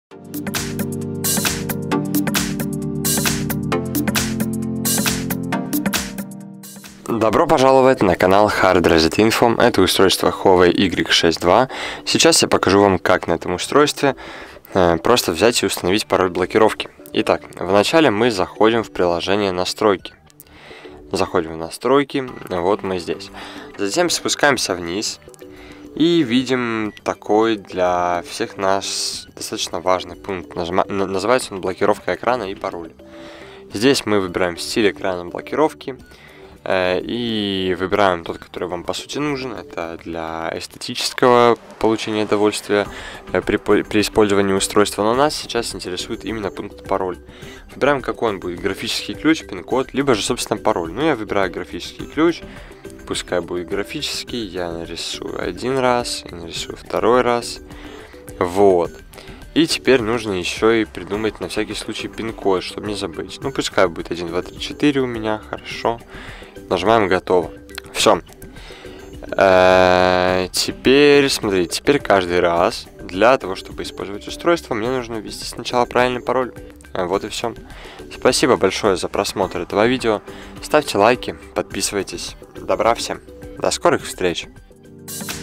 Добро пожаловать на канал Hard Reset Info. Это устройство Huawei Y6 II. Сейчас я покажу вам, как на этом устройстве просто взять и установить пароль блокировки. Итак, вначале мы заходим в приложение настройки. Заходим в настройки, вот мы здесь. Затем спускаемся вниз и видим такой для всех наш достаточно важный пункт. Называется он блокировка экрана и пароль. Здесь мы выбираем стиль экрана блокировки и выбираем тот, который вам по сути нужен. Это для эстетического получения удовольствия при использовании устройства. Но нас сейчас интересует именно пункт пароль. Выбираем, какой он будет: графический ключ, пин-код, либо же, собственно, пароль. Ну, я выбираю графический ключ. Пускай будет графический. Я нарисую один раз, и нарисую второй раз. Вот. И теперь нужно еще и придумать на всякий случай пин-код, чтобы не забыть. Ну, пускай будет 1, 2, 3, 4 у меня. Хорошо. Нажимаем «Готово». Все. Теперь, смотрите, теперь каждый раз для того, чтобы использовать устройство, мне нужно ввести сначала правильный пароль. Вот и все. Спасибо большое за просмотр этого видео. Ставьте лайки, подписывайтесь. Добра всем. До скорых встреч.